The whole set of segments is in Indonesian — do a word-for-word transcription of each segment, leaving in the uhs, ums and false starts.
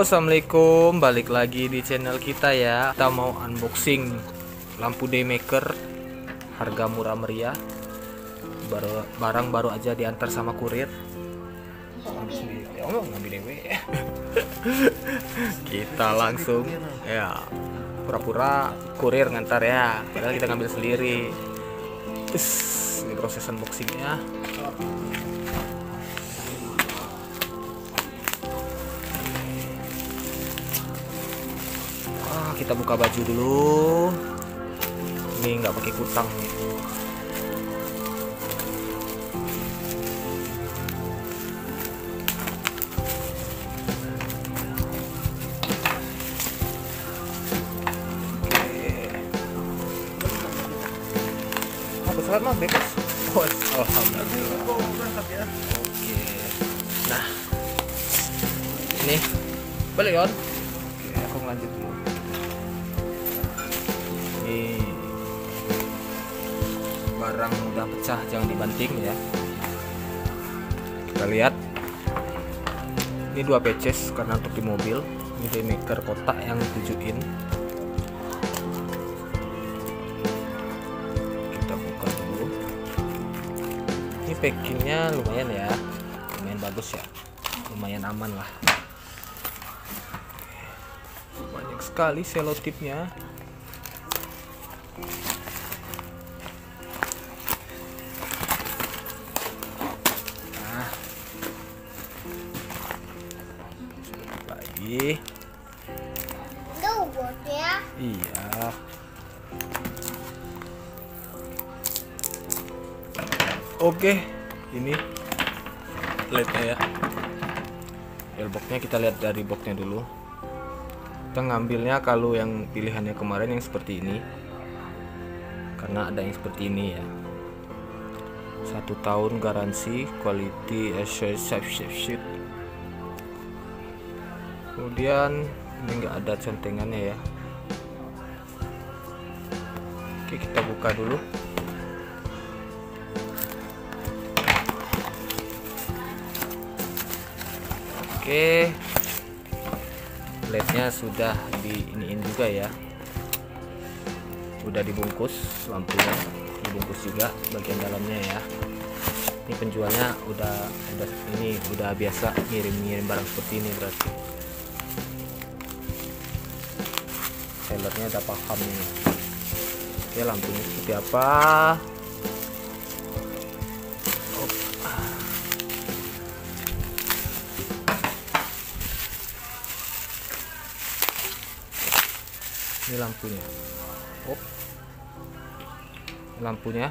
Assalamualaikum, balik lagi di channel kita ya. Kita mau unboxing lampu daymaker, harga murah meriah, baru barang baru aja diantar sama kurir. Oh, ngambil dewe. Kita langsung ya, pura-pura kurir ngantar ya, padahal kita ngambil sendiri. Terus ini proses unboxingnya. Kita buka baju dulu. Ini nggak pakai kutang nih. Oke. Apa salah mah bebas? Oh, alhamdulillah. Oke. Nah, ini balik on. Oke, aku lanjut dulu. Barang udah pecah, jangan dibanting ya. Kita lihat, ini dua pieces karena untuk di mobil. Ini daymaker kotak yang tujuh in. Kita buka dulu. Ini packingnya lumayan ya, lumayan bagus ya, lumayan aman lah. Banyak sekali selotipnya. Lagi. Iya. Oke, ini LED-nya ya. Airbox-nya kita lihat dari box-nya dulu. Kita ngambilnya kalau yang pilihannya kemarin yang seperti ini, karena ada yang seperti ini ya. Satu tahun garansi, quality assurance. Kemudian ini enggak ada centengannya ya. Oke, kita buka dulu. Oke, L E D-nya sudah diiniin juga ya. Udah dibungkus lampunya, dibungkus juga bagian dalamnya ya. Ini penjualnya udah udah ini udah biasa ngirim-ngirim barang seperti ini berarti. Sellernya udah paham nih. Oke, lampunya seperti apa? Oh. Ini lampunya. Oh. Lampunya.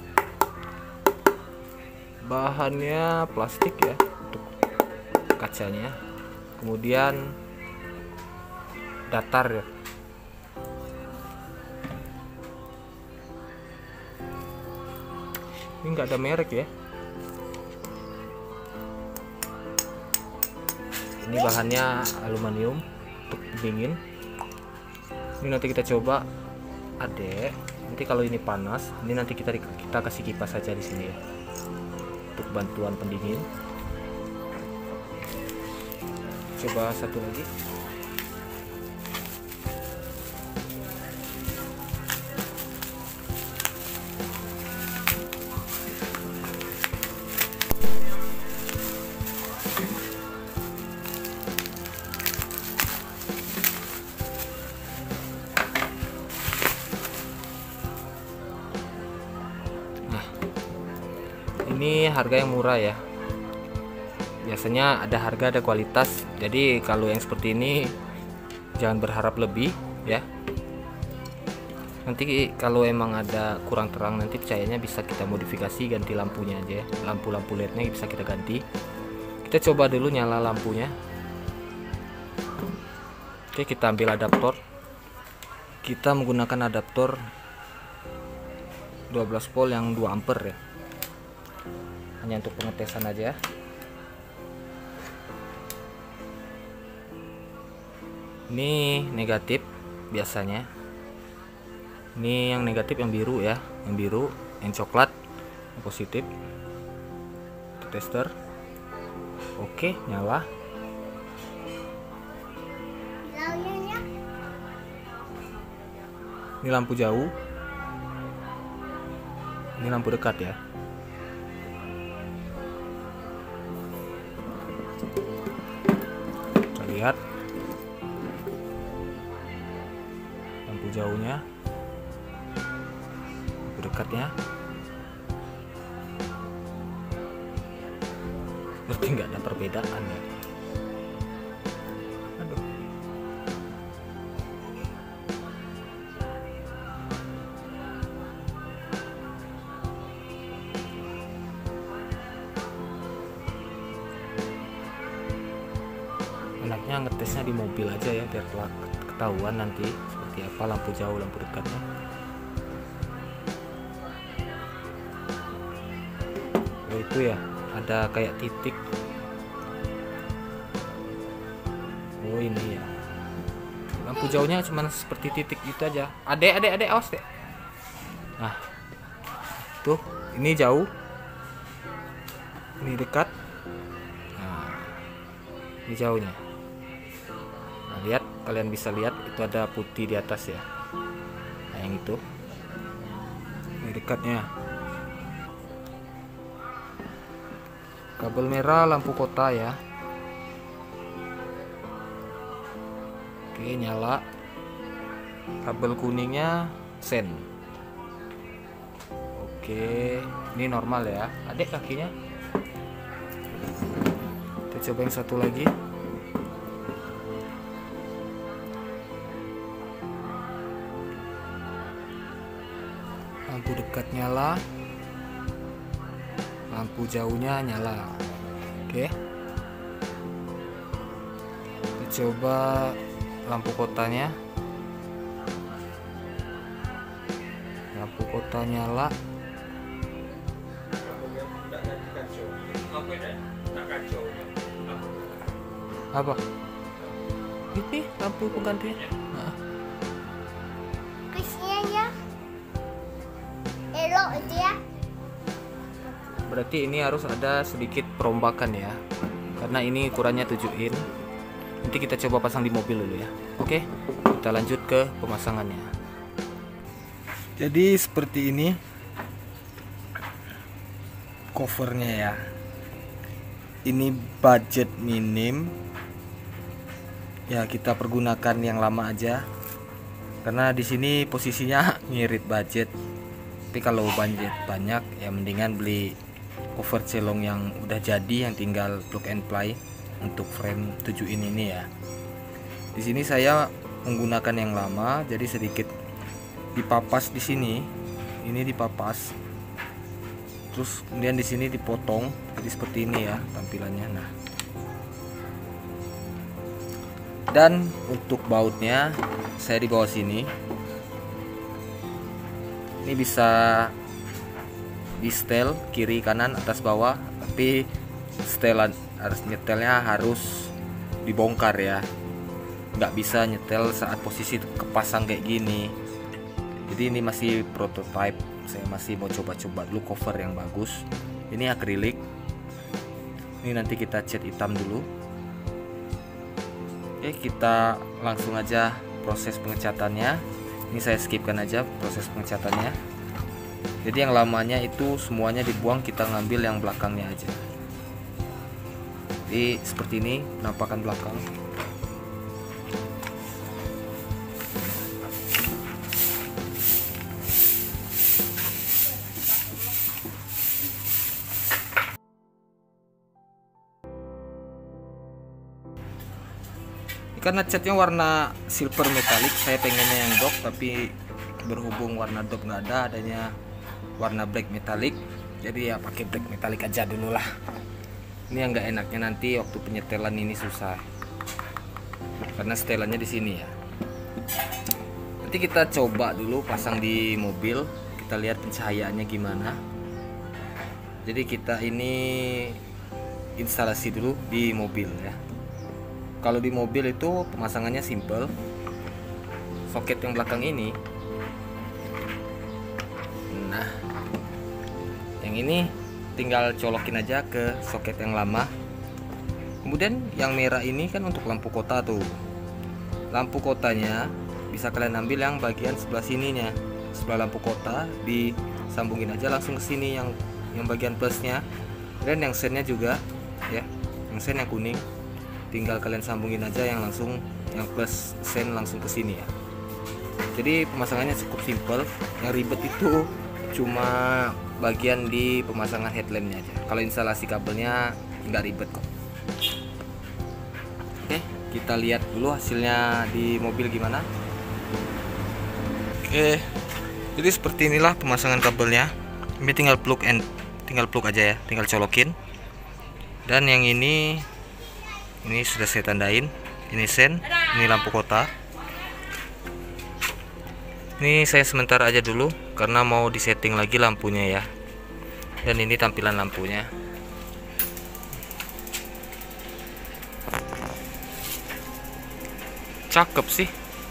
Bahannya plastik ya untuk kacanya. Kemudian datar ya. Ini nggak ada merek ya. Ini bahannya aluminium untuk dingin. Ini nanti kita coba, adek. Nanti kalau ini panas, ini nanti kita kita kasih kipas saja di sini ya, untuk bantuan pendingin. Coba satu lagi. Ini harga yang murah ya. Biasanya ada harga ada kualitas. Jadi kalau yang seperti ini jangan berharap lebih ya. Nanti kalau emang ada kurang terang, nanti cahayanya bisa kita modifikasi, ganti lampunya aja ya. Lampu-lampu L E D-nya bisa kita ganti. Kita coba dulu nyala lampunya. Oke, kita ambil adaptor. Kita menggunakan adaptor dua belas volt yang dua ampere ya. Hanya untuk pengetesan aja. Ini negatif biasanya. Ini yang negatif yang biru ya, yang biru, yang coklat, yang positif. Tester. Oke, nyala. Ini lampu jauh, ini lampu dekat ya. Kita lihat lampu jauhnya, lampu dekatnya. Seperti nggak ada perbedaan ya. Aduh. Enaknya ngetesnya di mobil aja ya, biar ketahuan nanti seperti apa lampu jauh, lampu dekatnya. Oh, itu ya, ada kayak titik. Oh ini ya, lampu jauhnya cuma seperti titik gitu aja. Adek, adek, adek, awas dek. Nah, tuh ini jauh, ini dekat. Nah, ini jauhnya. Nah, lihat, kalian bisa lihat itu ada putih di atas ya. Nah, yang itu, ini dekatnya. Kabel merah lampu kota ya. Oke, nyala. Kabel kuningnya sen. Oke, ini normal ya. Adek kakinya. Kita coba yang satu lagi. Lampu dekat nyala, lampu jauhnya nyala. Oke, kita coba lampu kotanya. Lampu kota nyala. Apa? Ini lampu penggantinya. Nah. Ya. Elok itu ya. Berarti ini harus ada sedikit perombakan ya, karena ini ukurannya tujuh in. Nanti kita coba pasang di mobil dulu ya. Oke, kita lanjut ke pemasangannya. Jadi seperti ini covernya ya. Ini budget minim ya, kita pergunakan yang lama aja karena di sini posisinya ngirit budget. Tapi kalau budget banyak ya mendingan beli cover celong yang udah jadi, yang tinggal plug and play untuk frame tujuh in ini ya. Di sini saya menggunakan yang lama, jadi sedikit dipapas di sini. Ini dipapas. Terus kemudian di sini dipotong, jadi seperti ini ya tampilannya. Nah, dan untuk bautnya saya di bawah sini. Ini bisa di setel kiri kanan atas bawah, tapi setelan harus nyetelnya harus dibongkar ya, nggak bisa nyetel saat posisi kepasang kayak gini. Jadi ini masih prototype, saya masih mau coba-coba dulu cover yang bagus. Ini akrilik, ini nanti kita cat hitam dulu. Oke, kita langsung aja proses pengecatannya. Ini saya skipkan aja proses pengecatannya. Jadi yang lamanya itu semuanya dibuang, kita ngambil yang belakangnya aja. Jadi seperti ini penampakan belakang. Karena catnya warna silver metalik, saya pengennya yang dop, tapi berhubung warna dop nggak ada, adanya warna black metalik, jadi ya pakai black metalik aja dulu lah. Ini yang nggak enaknya nanti waktu penyetelan ini susah, karena setelannya di sini ya. Nanti kita coba dulu pasang di mobil, kita lihat pencahayaannya gimana. Jadi kita ini instalasi dulu di mobil ya. Kalau di mobil itu pemasangannya simple. Soket yang belakang ini, nah yang ini tinggal colokin aja ke soket yang lama. Kemudian yang merah ini kan untuk lampu kota tuh. Lampu kotanya bisa kalian ambil yang bagian sebelah sininya, sebelah lampu kota, disambungin aja langsung ke sini yang yang bagian plusnya. Dan yang sennya juga ya, yang sen yang kuning tinggal kalian sambungin aja yang langsung yang plus sen langsung ke sini ya. Jadi pemasangannya cukup simple, yang ribet itu cuma bagian di pemasangan headlampnya aja. Kalau instalasi kabelnya nggak ribet kok. Oke, kita lihat dulu hasilnya di mobil gimana. Oke, jadi seperti inilah pemasangan kabelnya. Ini tinggal plug and tinggal plug aja ya, tinggal colokin. Dan yang ini ini sudah saya tandain, ini sen, ini lampu kota. Ini saya sementara aja dulu karena mau disetting lagi lampunya ya. Dan ini tampilan lampunya. Cakep sih.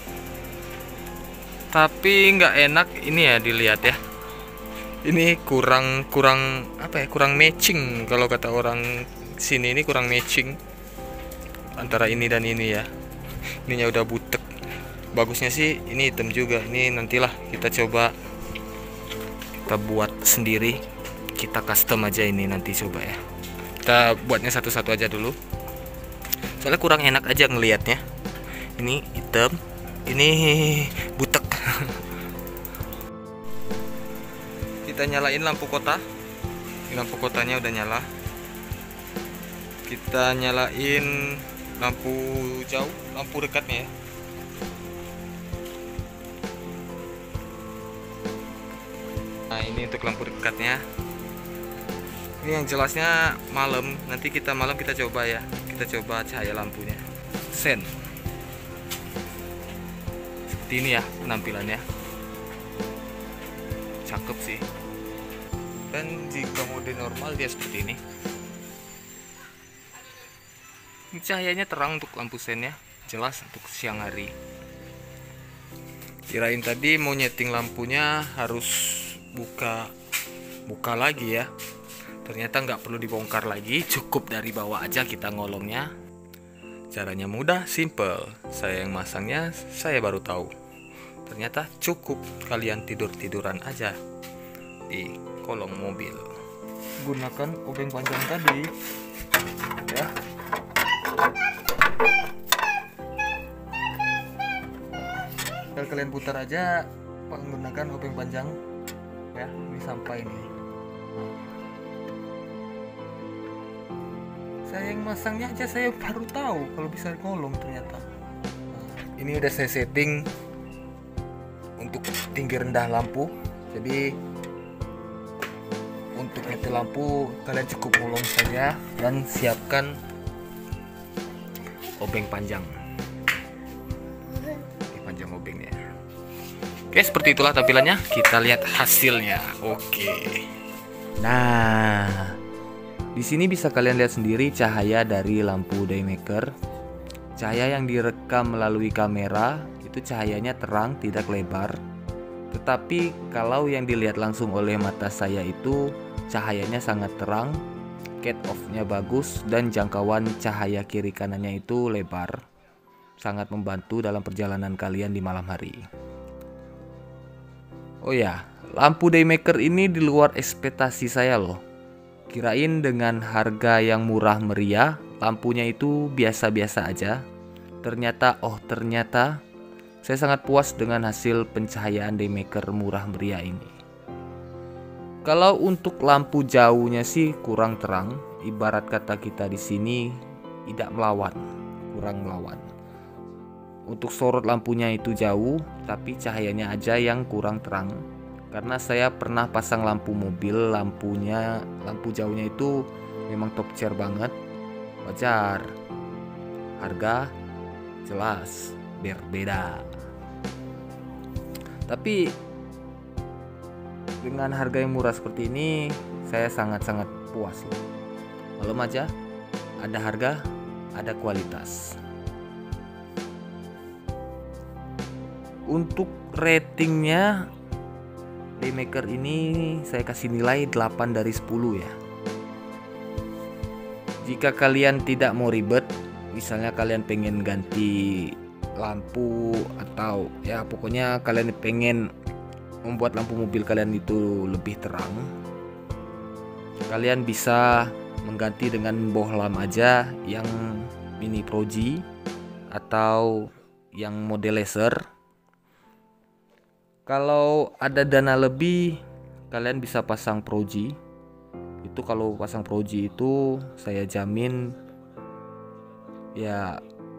Tapi nggak enak ini ya dilihat ya. Ini kurang kurang apa ya? Kurang matching kalau kata orang sini, ini kurang matching antara ini dan ini ya. Ininya udah butek. Bagusnya sih ini hitam juga. Ini nantilah kita coba kita buat sendiri, kita custom aja ini nanti coba ya. Kita buatnya satu-satu aja dulu. Soalnya kurang enak aja ngelihatnya. Ini hitam, ini butek. Kita nyalain lampu kota. Ini lampu kotanya udah nyala. Kita nyalain lampu jauh, lampu dekatnya ya. Nah, ini untuk lampu dekatnya. Ini yang jelasnya malam. Nanti kita malam kita coba ya. Kita coba cahaya lampunya. Sen. Seperti ini ya penampilannya. Cakep sih. Dan jika mode normal dia seperti ini. Ini cahayanya terang untuk lampu sennya, jelas untuk siang hari. Kirain tadi mau nyeting lampunya harus buka buka lagi ya, ternyata nggak perlu dibongkar lagi, cukup dari bawah aja kita ngolongnya. Caranya mudah, simple. Saya yang masangnya saya baru tahu, ternyata cukup kalian tidur-tiduran aja di kolong mobil. Gunakan obeng panjang tadi ya. Kalau kalian putar aja menggunakan obeng panjang ya, ini sampai ini. Saya yang masangnya aja saya baru tahu kalau bisa ngolong ternyata. Ini udah saya setting untuk tinggi rendah lampu. Jadi untuk nyetel lampu kalian cukup ngolong saja dan siapkan obeng panjang. Ini panjang obengnya. Oke, seperti itulah tampilannya. Kita lihat hasilnya. Oke. Nah, di sini bisa kalian lihat sendiri cahaya dari lampu daymaker. Cahaya yang direkam melalui kamera itu cahayanya terang, tidak lebar. Tetapi kalau yang dilihat langsung oleh mata saya itu cahayanya sangat terang, cut off-nya bagus, dan jangkauan cahaya kiri kanannya itu lebar. Sangat membantu dalam perjalanan kalian di malam hari. Oh ya, lampu daymaker ini di luar ekspektasi saya loh. Kirain dengan harga yang murah meriah, lampunya itu biasa-biasa aja. Ternyata, oh ternyata, saya sangat puas dengan hasil pencahayaan daymaker murah meriah ini. Kalau untuk lampu jauhnya sih kurang terang, ibarat kata kita di sini tidak melawan, kurang melawan. Untuk sorot lampunya itu jauh, tapi cahayanya aja yang kurang terang. Karena saya pernah pasang lampu mobil, lampunya, lampu jauhnya itu memang top tier banget. Wajar, harga jelas berbeda. Tapi dengan harga yang murah seperti ini, saya sangat-sangat puas loh. Maklum aja, ada harga, ada kualitas. Untuk ratingnya daymaker ini saya kasih nilai delapan dari sepuluh ya. Jika kalian tidak mau ribet, misalnya kalian pengen ganti lampu, atau ya pokoknya kalian pengen membuat lampu mobil kalian itu lebih terang, kalian bisa mengganti dengan bohlam aja yang mini proji atau yang model laser. Kalau ada dana lebih, kalian bisa pasang proji. Itu kalau pasang proji itu saya jamin ya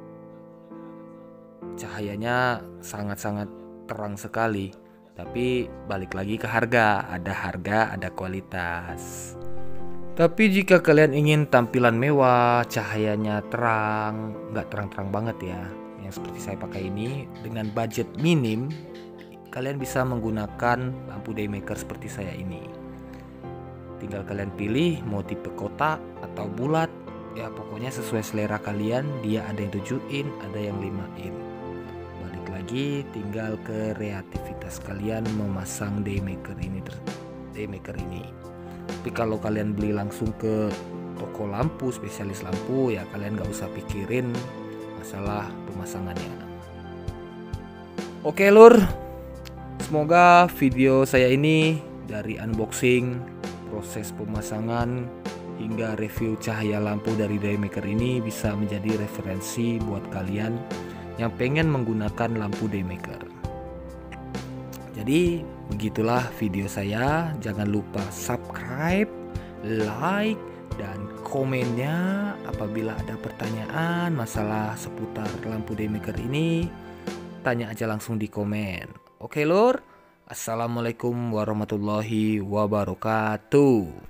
cahayanya sangat-sangat terang sekali. Tapi balik lagi ke harga, ada harga, ada kualitas. Tapi jika kalian ingin tampilan mewah, cahayanya terang, nggak terang-terang banget ya, yang seperti saya pakai ini, dengan budget minim, kalian bisa menggunakan lampu daymaker seperti saya ini. Tinggal kalian pilih mau tipe kotak atau bulat, ya pokoknya sesuai selera kalian. Dia ada yang tujuh in, ada yang lima in. Balik lagi, tinggal ke kreativitas kalian memasang daymaker ini, daymaker ini. Tapi kalau kalian beli langsung ke toko lampu, spesialis lampu, ya kalian gak usah pikirin masalah pemasangannya. Oke lur, semoga video saya ini dari unboxing, proses pemasangan, hingga review cahaya lampu dari daymaker ini bisa menjadi referensi buat kalian yang pengen menggunakan lampu daymaker. Jadi begitulah video saya. Jangan lupa subscribe, like, dan komennya. Apabila ada pertanyaan masalah seputar lampu daymaker ini, tanya aja langsung di komen. Oke lur, assalamualaikum warahmatullahi wabarakatuh.